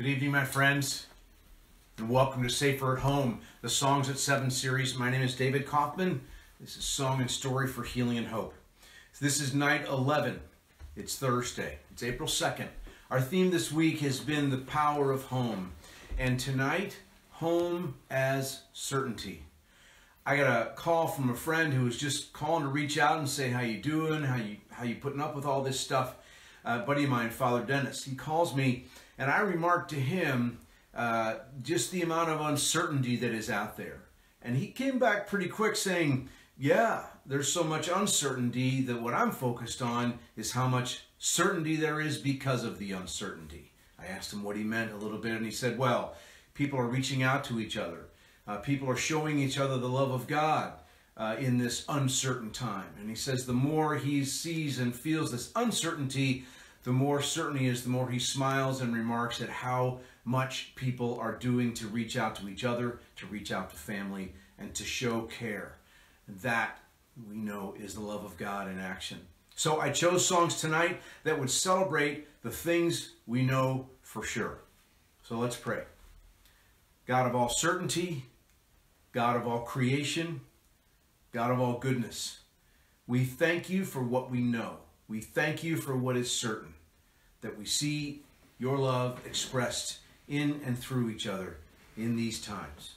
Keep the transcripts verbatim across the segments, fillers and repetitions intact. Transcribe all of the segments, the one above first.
Good evening, my friends, and welcome to Safer at Home, the Songs at Seven series. My name is David Kauffman. This is Song and Story for Healing and Hope. This is night eleven. It's Thursday. It's April second. Our theme this week has been the power of home. And tonight, home as certainty. I got a call from a friend who was just calling to reach out and say, how you doing? How you, how you putting up with all this stuff? Uh, a buddy of mine, Father Dennis, he calls me, and I remarked to him uh, just the amount of uncertainty that is out there. And he came back pretty quick saying, yeah, there's so much uncertainty that what I'm focused on is how much certainty there is because of the uncertainty. I asked him what he meant a little bit, and he said, well, people are reaching out to each other. Uh, people are showing each other the love of God uh, in this uncertain time. And he says the more he sees and feels this uncertainty, the more certain he is, the more he smiles and remarks at how much people are doing to reach out to each other, to reach out to family, and to show care. And that, we know, is the love of God in action. So I chose songs tonight that would celebrate the things we know for sure. So let's pray. God of all certainty, God of all creation, God of all goodness, we thank you for what we know. We thank you for what is certain, that we see your love expressed in and through each other in these times.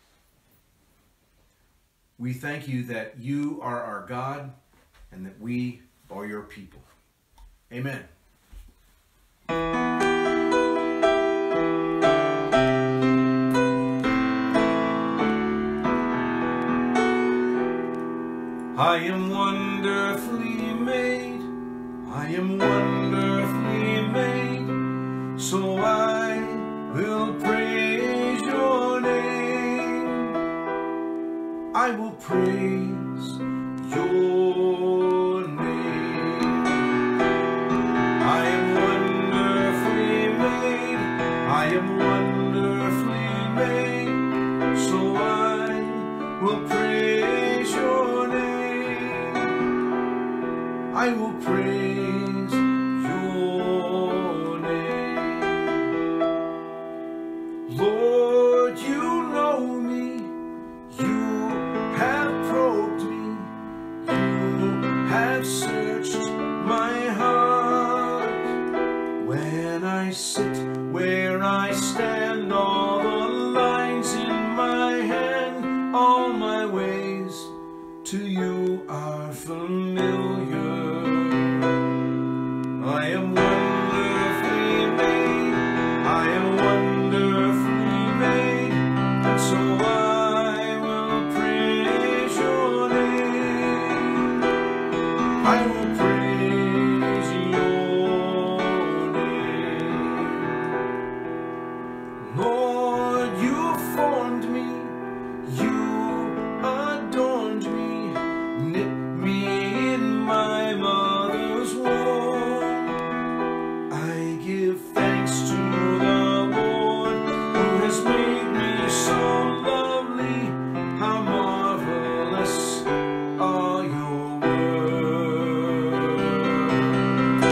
We thank you that you are our God and that we are your people. Amen. I am wonderfully made, I am wonderfully made, so I will praise your name. I will praise your name. I am wonderfully made, I am wonderfully made, so I will praise your name. I will praise your name. Lord, you know me, you have probed me, you have searched my heart. When I sit where I stand, all the lines in my hand, all my ways to you are familiar. I am wonderfully made, I am wonderfully made, and so I will praise your name. I will praise your name. Lord, you formed me, you adorned me, knit me in my mother's womb. I give thanks to the Lord who has made me so lovely. How marvelous are your words.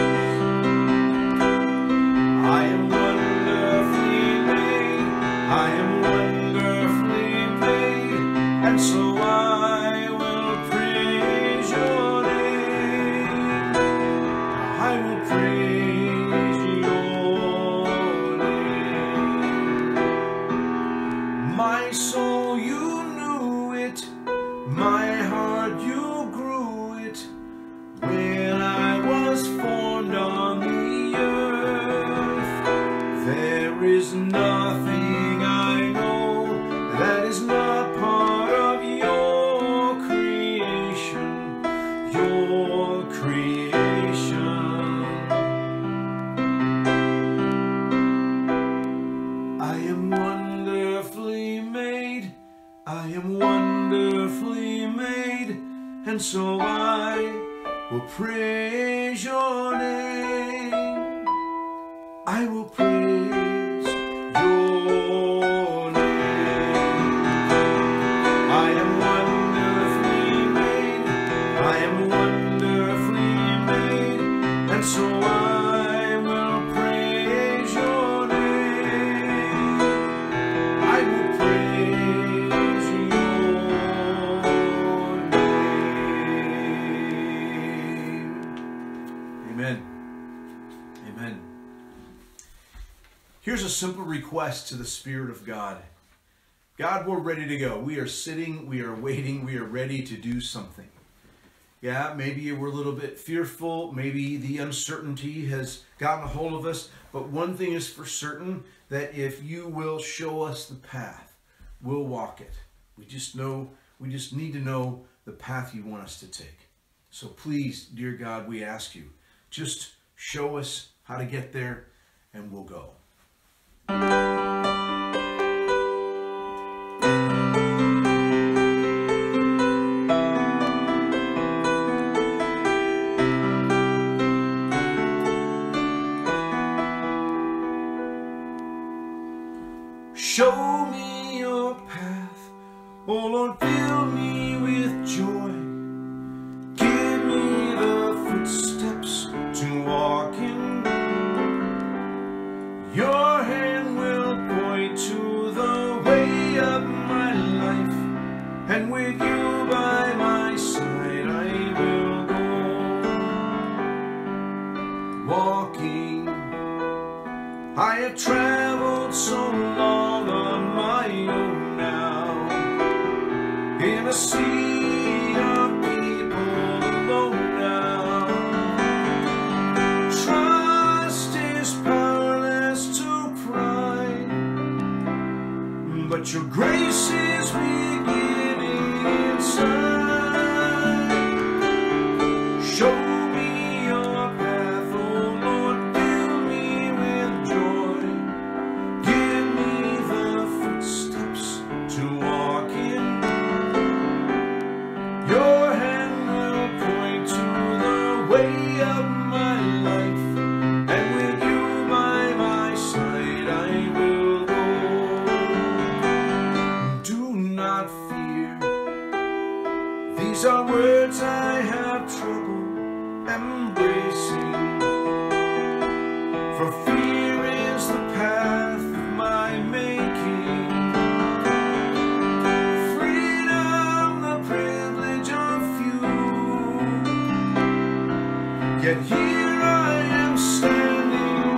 I am wonderfully made, I am wonderfully made, and so I will praise your name. I will praise your name. My soul, you knew it, my heart, you grew it, when I was formed on the earth. There is nothing I know that is not part of your creation, your creation. I am wonderfully made, I am wonderfully made, and so I will praise your name. I will praise your name. I am wonderfully made, I am wonderfully made, and so I will praise your name. Amen. Amen. Here's a simple request to the Spirit of God. God, we're ready to go. We are sitting, we are waiting, we are ready to do something. Yeah, maybe we're a little bit fearful. Maybe the uncertainty has gotten a hold of us. But one thing is for certain, that if you will show us the path, we'll walk it. We just know, we just need to know the path you want us to take. So please, dear God, we ask you, just show us how to get there and we'll go. Show me your path, oh Lord, fill me with joy. Give me the footsteps to walk in. Your hand will point to the way of my life, and with you by my side I will go. Walking, I have traveled so long on my own now, in a sea of people alone now. Trust is powerless to pride, but your grace is beginning inside. Show me your path, oh Lord, fill me with joy. Give me the footsteps to walk in. Your hand will point to the way of my life, and with you by my side I will go. Do not fear, these are words I have trouble embracing, for fear is the path of my making. Freedom, the privilege of few, yet here I am standing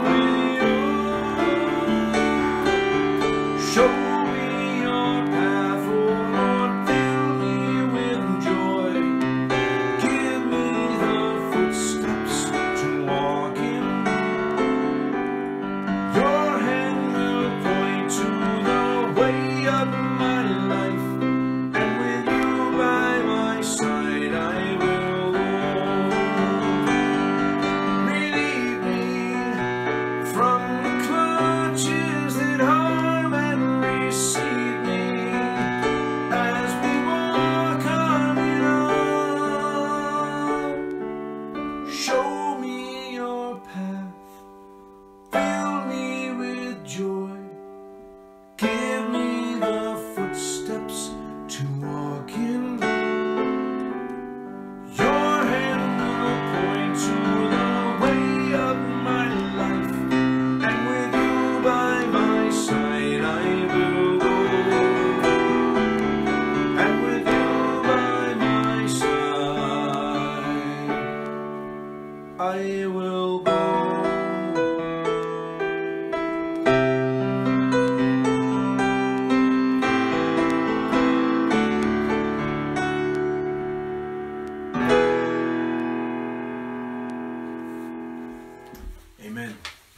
with you. Show me your path, oh Lord, fill me with joy. Give me the footsteps to walk in. Your hand will point to the way of my life, and with you by my side I will go. Relieve me from the clutches that harm, and receive me as we walk on and on. Show me your path, fill me with joy. Give me the footsteps to walk in. Your hand will point to the way of my life, and with you by my side I will go. And with you by my side I will go. Amen.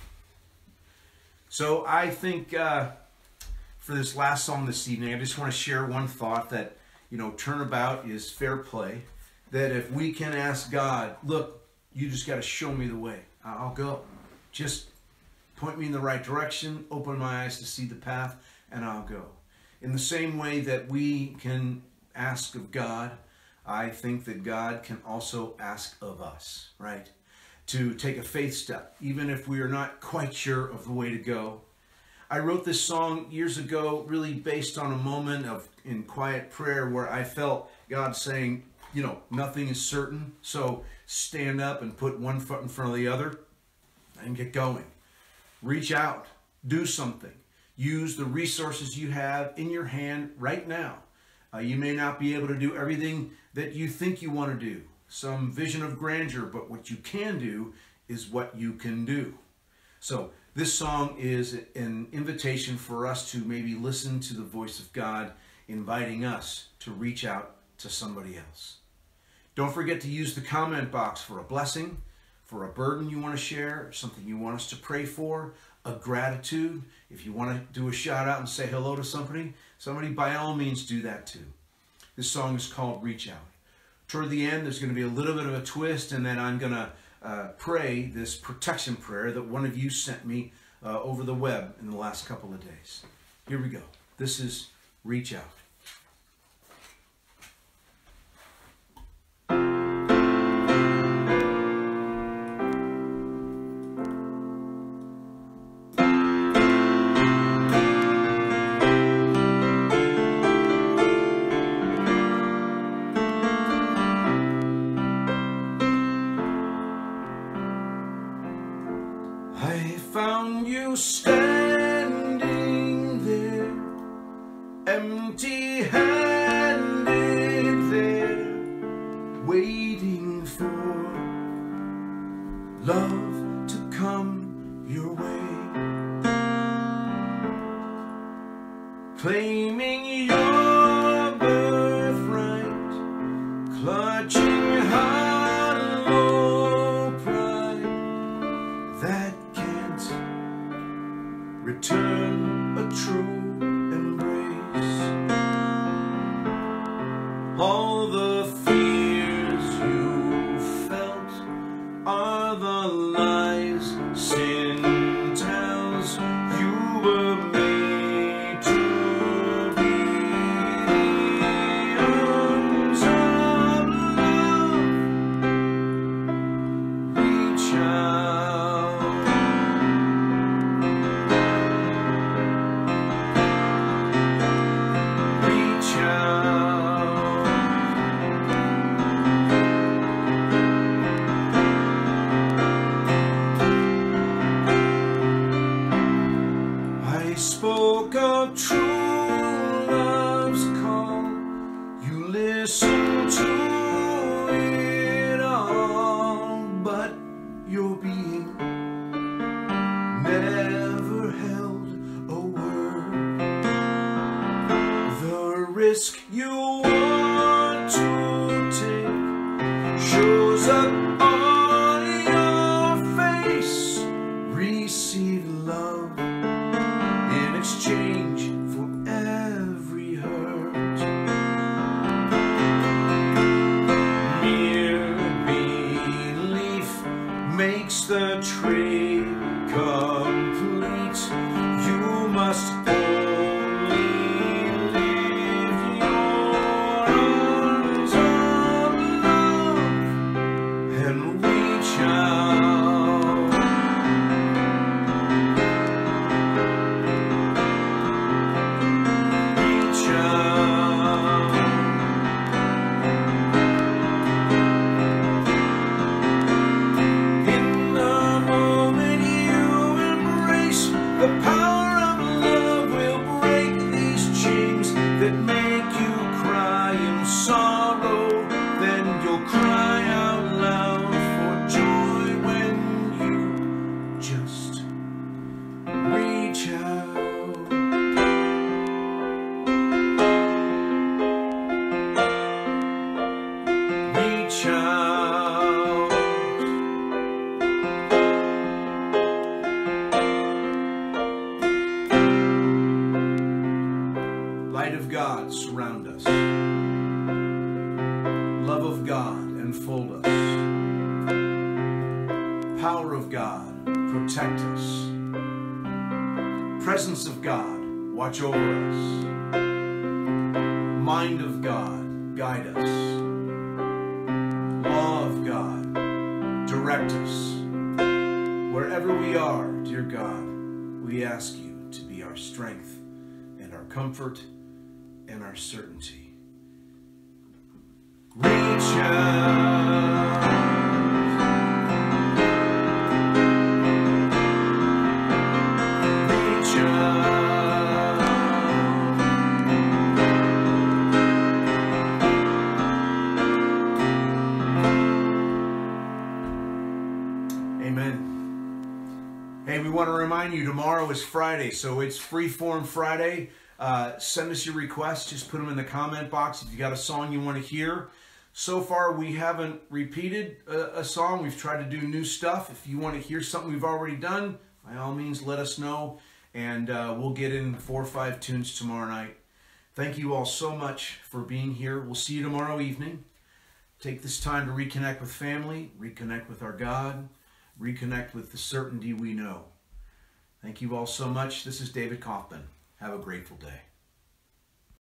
So I think uh, for this last song this evening, I just want to share one thought that, you know, turnabout is fair play. That if we can ask God, look, you just got to show me the way. I'll go. Just point me in the right direction, open my eyes to see the path, and I'll go. In the same way that we can ask of God, I think that God can also ask of us, right? To take a faith step, even if we are not quite sure of the way to go. I wrote this song years ago, really based on a moment of in quiet prayer where I felt God saying, you know, nothing is certain, so stand up and put one foot in front of the other and get going. Reach out, do something. Use the resources you have in your hand right now. Uh, you may not be able to do everything that you think you want to do, some vision of grandeur, but what you can do is what you can do. So this song is an invitation for us to maybe listen to the voice of God, inviting us to reach out to somebody else. Don't forget to use the comment box for a blessing, for a burden you want to share, something you want us to pray for, a gratitude. If you want to do a shout out and say hello to somebody, somebody by all means do that too. This song is called Reach Out. Toward the end, there's going to be a little bit of a twist, and then I'm going to uh, pray this protection prayer that one of you sent me uh, over the web in the last couple of days. Here we go. This is Reach Out. I found you standing there, empty-handed there, waiting for love to come your way, claiming your birthright, clutching hollow pride that return a true embrace. All the fears you felt are the lies sin tells. You were made to be. The arms of love reach out. Spoke of true love's call, you listened to it all, but your being never held a word. The risk you want to take shows up on your face. Receive love in exchange for every hurt. Mere belief makes the trade complete. You must only live your arms of love and reach out. The power of love will break these chains that make you cry in sorrow. Then you'll cry out loud for joy when you just reach out. Reach out. Light of God, surround us. Love of God, enfold us. Power of God, protect us. Presence of God, watch over us. Mind of God, guide us. Law of God, direct us. Wherever we are, dear God, we ask you to be our strength and our comfort and our certainty. Reach out. Reach out. Amen. Hey, we want to remind you, tomorrow is Friday, so it's Freeform Friday. Uh, send us your requests. Just put them in the comment box if you got a song you want to hear. So far, we haven't repeated a, a song. We've tried to do new stuff. If you want to hear something we've already done, by all means, let us know, and uh, we'll get in four or five tunes tomorrow night. Thank you all so much for being here. We'll see you tomorrow evening. Take this time to reconnect with family, reconnect with our God, reconnect with the certainty we know. Thank you all so much. This is David Kauffman. Have a grateful day.